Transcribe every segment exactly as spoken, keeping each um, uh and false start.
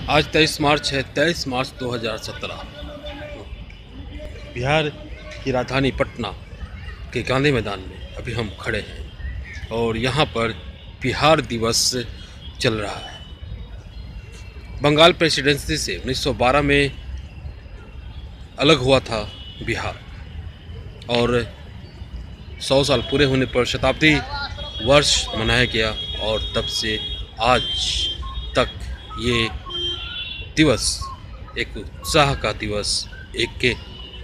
आज तेईस मार्च है, तेईस मार्च दो हज़ार सत्रह। बिहार की राजधानी पटना के गांधी मैदान में अभी हम खड़े हैं और यहाँ पर बिहार दिवस चल रहा है। बंगाल प्रेसिडेंसी से उन्नीस सौ बारह में अलग हुआ था बिहार और सौ साल पूरे होने पर शताब्दी वर्ष मनाया गया और तब से आज तक ये दिवस एक उत्साह का दिवस, एक के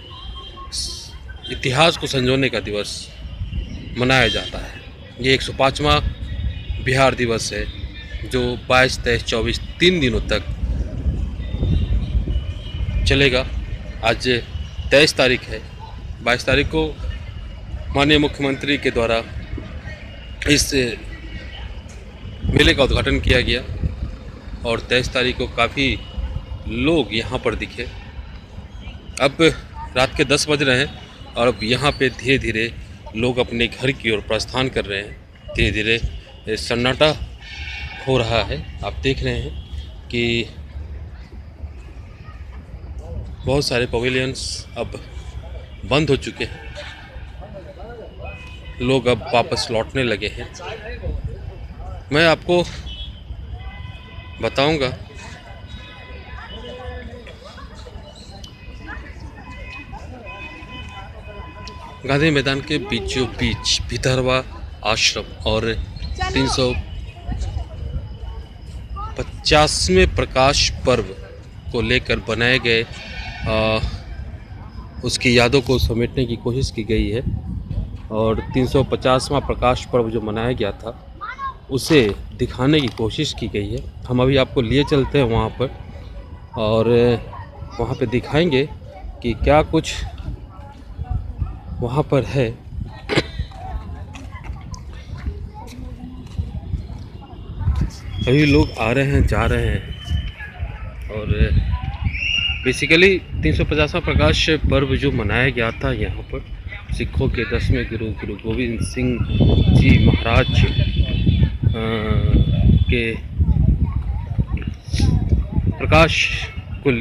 इतिहास को संजोने का दिवस मनाया जाता है। ये एक सौ पाँचवां बिहार दिवस है जो बाईस, तेईस, चौबीस तीन दिनों तक चलेगा। आज तेईस तारीख है, बाईस तारीख को माननीय मुख्यमंत्री के द्वारा इस मेले का उद्घाटन किया गया और तेईस तारीख को काफ़ी लोग यहाँ पर दिखे। अब रात के दस बज रहे हैं और अब यहाँ पे धीरे धीरे लोग अपने घर की ओर प्रस्थान कर रहे हैं। धीरे धीरे सन्नाटा हो रहा है। आप देख रहे हैं कि बहुत सारे पवेलियंस अब बंद हो चुके हैं, लोग अब वापस लौटने लगे हैं। मैं आपको बताऊंगा गांधी मैदान के बीचों बीच भितरवा आश्रम और तीन सौ पचासवें प्रकाश पर्व को लेकर बनाए गए आ, उसकी यादों को समेटने की कोशिश की गई है और तीन सौ पचासवां प्रकाश पर्व जो मनाया गया था उसे दिखाने की कोशिश की गई है। हम अभी आपको लिए चलते हैं वहाँ पर और वहाँ पे दिखाएंगे कि क्या कुछ वहाँ पर है। अभी लोग आ रहे हैं, जा रहे हैं और बेसिकली तीन सौ पचासवां प्रकाश पर्व जो मनाया गया था यहाँ पर सिखों के दसवें गुरु गुरु गोविंद सिंह जी महाराज के प्रकाश को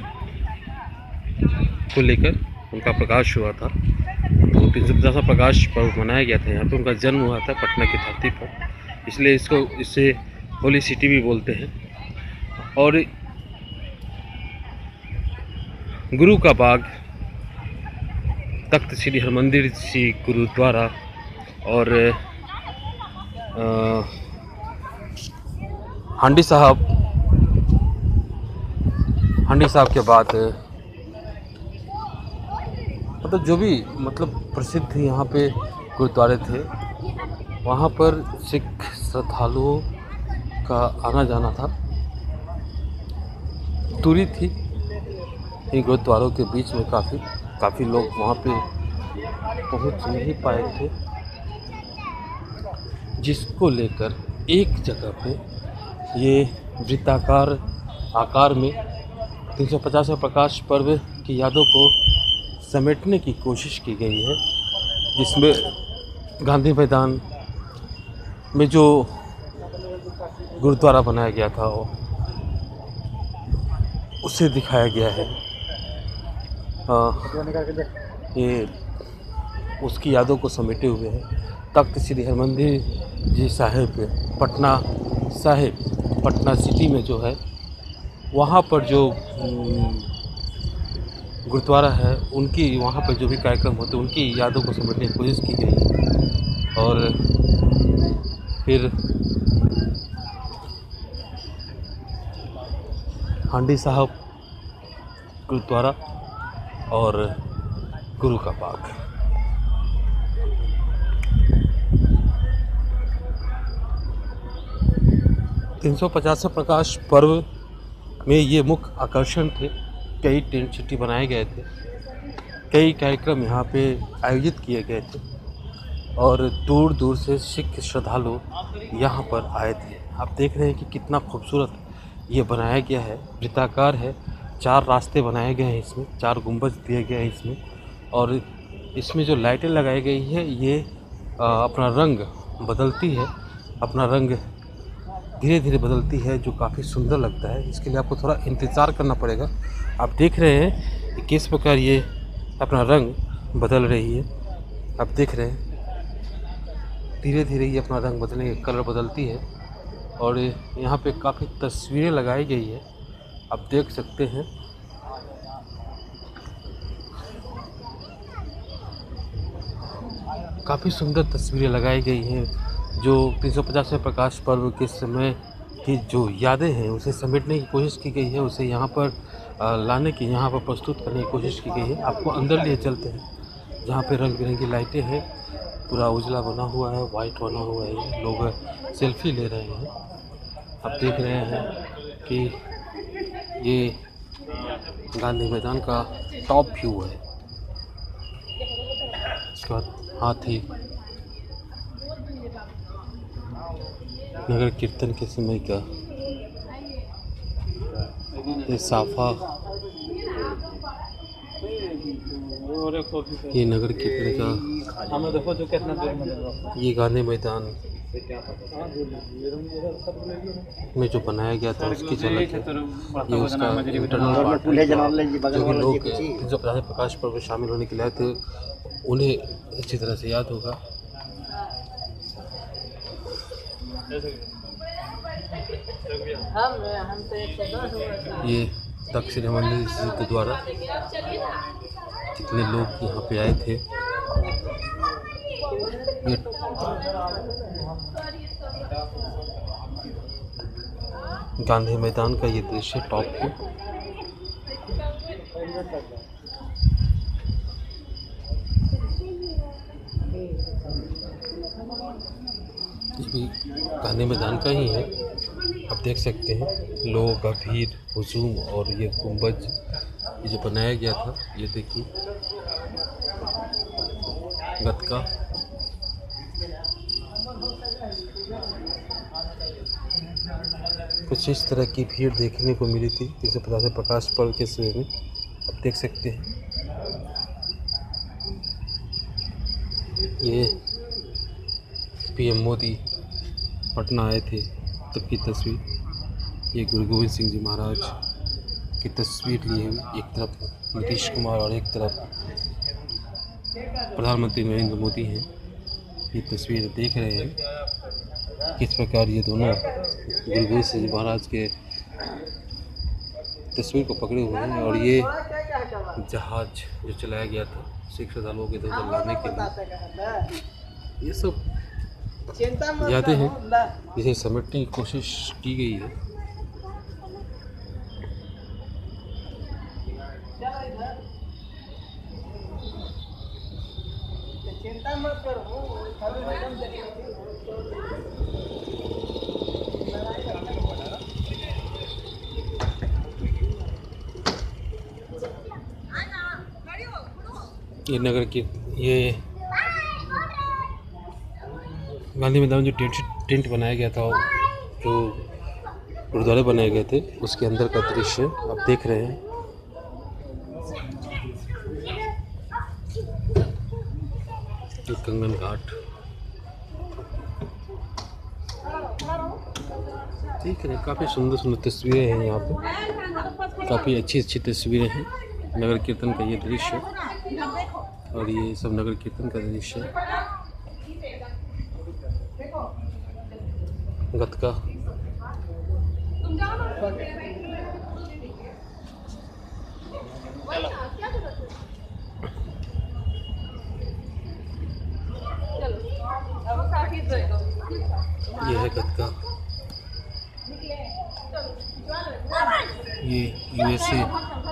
को लेकर उनका प्रकाश हुआ था। तो तीन सौ पचासवां प्रकाश पर्व मनाया गया था। यहाँ पे उनका जन्म हुआ था पटना की धरती पर, इसलिए इसको इसे होली सिटी भी बोलते हैं। और गुरु का बाग, तख्त श्री हरमंदिर जी गुरुद्वारा और आ, हांडी साहब हांडी साहब के बाद मतलब जो भी मतलब प्रसिद्ध यहाँ पे गुरुद्वारे थे वहाँ पर सिख श्रद्धालुओं का आना जाना था। दूरी थी इन गुरुद्वारों के बीच में, काफ़ी काफ़ी लोग वहाँ पे पहुँच नहीं पाए थे, जिसको लेकर एक जगह पे ये वृत्ताकार आकार में तीन सौ पचासवें प्रकाश पर्व की यादों को समेटने की कोशिश की गई है, जिसमें गांधी मैदान में जो गुरुद्वारा बनाया गया था वो उसे दिखाया गया है। आ, ये उसकी यादों को समेटे हुए है। तख्त श्री हरमंदिर जी साहिब पटना साहिब पटना सिटी में जो है वहाँ पर जो गुरुद्वारा है उनकी वहाँ पर जो भी कार्यक्रम होते हैं उनकी यादों को समेटने की कोशिश की गई है। और फिर हांडी साहब गुरुद्वारा और गुरु का बाग। तीन सौ पचासवें प्रकाश पर्व में ये मुख्य आकर्षण थे। कई टेंट सिटी बनाए गए थे, कई कार्यक्रम यहाँ पे आयोजित किए गए थे और दूर दूर से सिख श्रद्धालु यहाँ पर आए थे। आप देख रहे हैं कि कितना खूबसूरत ये बनाया गया है। वृत्ताकार है, चार रास्ते बनाए गए हैं इसमें, चार गुंबद दिए गए हैं इसमें और इसमें जो लाइटें लगाई गई है ये आ, अपना रंग बदलती है, अपना रंग धीरे धीरे बदलती है, जो काफ़ी सुंदर लगता है। इसके लिए आपको थोड़ा इंतज़ार करना पड़ेगा। आप देख रहे हैं कि किस प्रकार ये अपना रंग बदल रही है। आप देख रहे हैं धीरे धीरे ये अपना रंग बदलने का कलर बदलती है। और यहाँ पे काफ़ी तस्वीरें लगाई गई है, आप देख सकते हैं। काफ़ी सुंदर तस्वीरें लगाई गई हैं, जो तीन सौ पचासवें प्रकाश पर्व के समय की जो यादें हैं उसे समेटने की कोशिश की गई है, उसे यहाँ पर लाने की, यहाँ पर प्रस्तुत करने की कोशिश की गई है। आपको अंदर लिए चलते हैं जहाँ पे रंग बिरंगी लाइटें हैं, पूरा उजला बना हुआ है, वाइट बना हुआ है, लोग सेल्फी ले रहे हैं। आप देख रहे हैं कि ये गांधी मैदान का टॉप व्यू है। इसके बाद हाथी नगर कीर्तन के समय का ये साफा, ये नगर कीर्तन का ये गांधी मैदान में जो बनाया गया था उसकी झलक है। ये उसका इंटरनल पार्ट है, जो कि लोग जो प्रकाश पर्व में शामिल होने के लिए आए थे उन्हें अच्छी तरह से याद होगा। ये दक्षिण मंदिर के द्वारा कितने लोग यहाँ पे आए थे। ये गांधी मैदान का ये दृश्य टॉप पे। भी गांधी मैदान का ही है, आप देख सकते हैं। लोगों का भीड़, हुजूम और ये गुंबज ये जो बनाया गया था, ये देखिए गतका। कुछ इस तरह की भीड़ देखने को मिली थी जिसे पता से प्रकाश पर्व के समय में, आप देख सकते हैं। ये पीएम मोदी पटना आए थे तब की तस्वीर। ये गुरु गोविंद सिंह जी महाराज की तस्वीर ली हुई, एक तरफ नीतीश कुमार और एक तरफ प्रधानमंत्री नरेंद्र मोदी हैं। ये तस्वीर देख रहे हैं किस प्रकार ये दोनों गुरु गोविंद सिंह जी महाराज के तस्वीर को पकड़े हुए हैं। और ये जहाज जो चलाया गया था सिख श्रद्धालुओं के इधर लाने के लिए, ये सब यादें हैं जिसे समेटने की कोशिश की गई है। चिंता मत करो, ये नगर की ये गांधी मैदान जो टेंट टेंट बनाया गया था, जो गुरुद्वारे बनाए गए थे, उसके अंदर का दृश्य आप देख रहे हैं। ये कंगन घाट ठीक है, काफ़ी सुंदर सुंदर तस्वीरें हैं यहाँ पे, काफ़ी अच्छी अच्छी तस्वीरें हैं। नगर कीर्तन का ये दृश्य और ये सब नगर कीर्तन का दृश्य है। गतका ये है गतका, ये यूएसए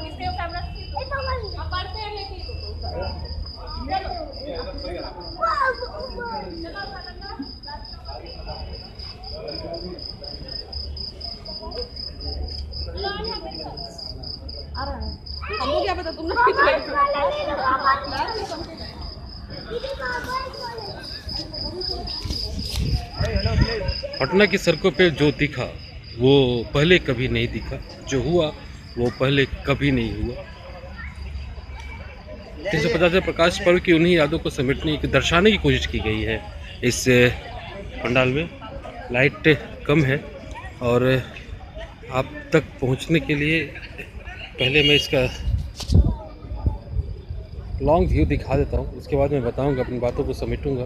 हमको क्या पता तुम पटना की सड़कों पे जो दिखा वो पहले कभी नहीं दिखा, जो हुआ वो पहले कभी नहीं हुआ। तीन सौ पचास प्रकाश पर्व की उन्हीं यादों को समेटने की, दर्शाने की कोशिश की गई है। इस पंडाल में लाइट कम है और आप तक पहुंचने के लिए पहले मैं इसका लॉन्ग व्यू दिखा देता हूं, उसके बाद मैं बताऊंगा, अपनी बातों को समेटूंगा।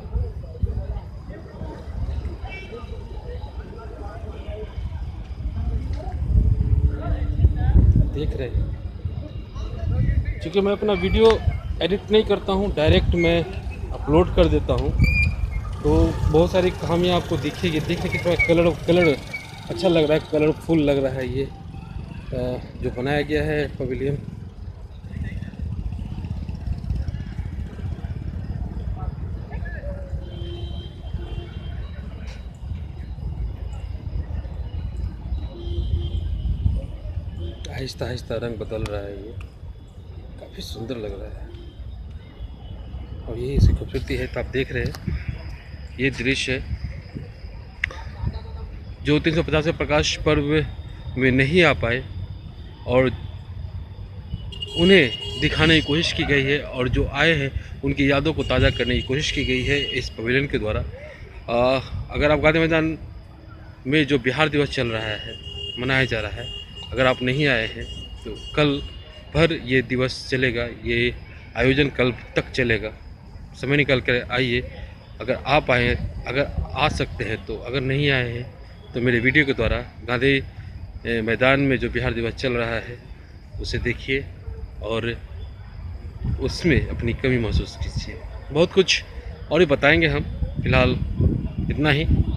देख रहे हैं, क्योंकि मैं अपना वीडियो एडिट नहीं करता हूं, डायरेक्ट मैं अपलोड कर देता हूं, तो बहुत सारी कहानियाँ आपको दिखेगी। देखने के थोड़ा कलर कलर अच्छा लग रहा है, कलरफुल लग रहा है ये जो बनाया गया है पवेलियन। आहिस्ता आहिस्ता रंग बदल रहा है, ये काफ़ी सुंदर लग रहा है और यही इसकी खूबसूरती है। तो आप देख रहे हैं ये दृश्य जो तीन सौ पचास प्रकाश पर्व में नहीं आ पाए और उन्हें दिखाने की कोशिश की गई है, और जो आए हैं उनकी यादों को ताज़ा करने की कोशिश की गई है इस पवेलियन के द्वारा। आ, अगर आप गांधी मैदान में जो बिहार दिवस चल रहा है, मनाया जा रहा है, अगर आप नहीं आए हैं तो कल भर ये दिवस चलेगा, ये आयोजन कल तक चलेगा। समय निकाल कर आइए, अगर आप आए, अगर आ सकते हैं तो, अगर नहीं आए हैं तो मेरे वीडियो के द्वारा गांधी मैदान में जो बिहार दिवस चल रहा है उसे देखिए और उसमें अपनी कमी महसूस कीजिए। बहुत कुछ और भी बताएंगे हम, फिलहाल इतना ही।